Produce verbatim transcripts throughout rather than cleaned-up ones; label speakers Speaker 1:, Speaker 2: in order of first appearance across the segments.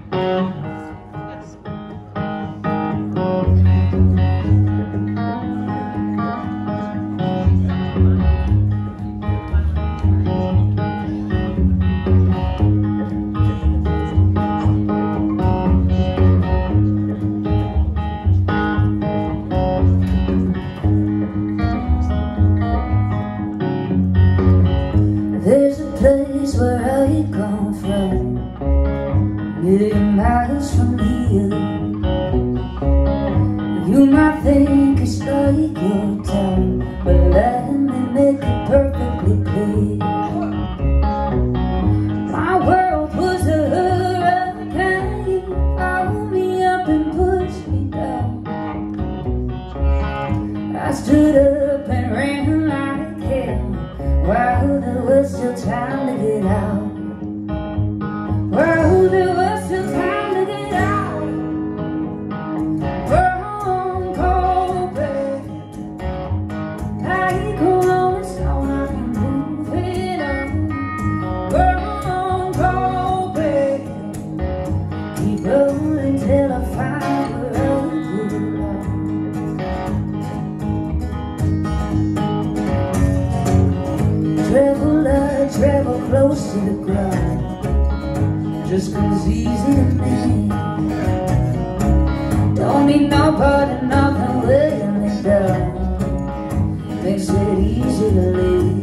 Speaker 1: There's a place where I come from, million miles from here. You might think it's like your town, but let me make it perfectly clear. My world was a hurricane, pulled me up and pushed me down. I stood up and ran like hell, while there was still time to get out. While there was still time to get out. Burn cold bread, like a rolling stone, I'm moving on. Burn cold bread, keep rolling till I find where I belong. Travel, I travel close to the ground, just 'cause easy to me. Don't need nobody, nothing weighing me down, makes it easy to leave.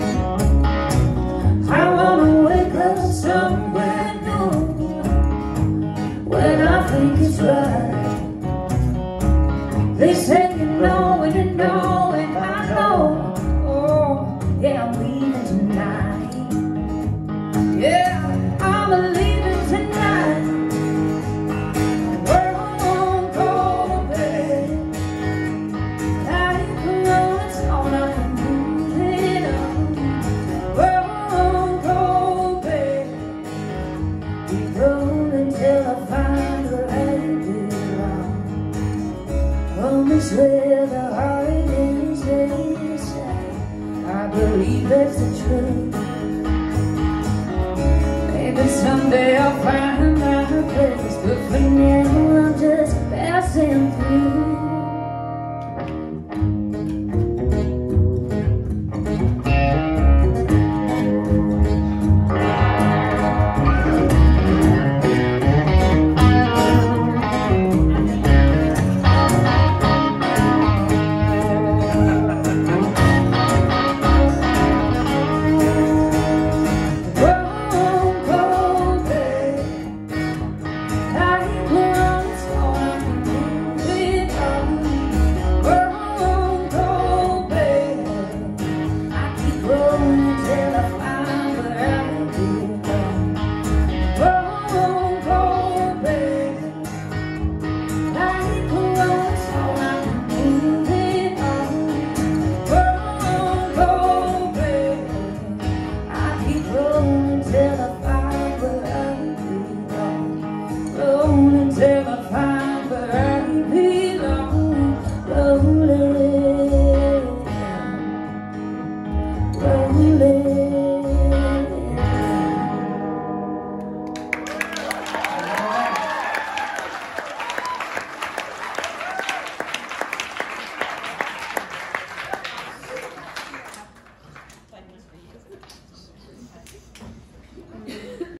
Speaker 1: I wanna wake up somewhere new, when I think it's right. They say you know and you know and I know. Oh, yeah, I'm leaving tonight. Yeah, I'm leaving tonight. We're on cold bed, like a rolling stone, I'm moving on. We're on cold bed, keep rolling till I find where I belong. Home is where the heart is inside. I believe that's the truth. Maybe someday I'll find my place, but for now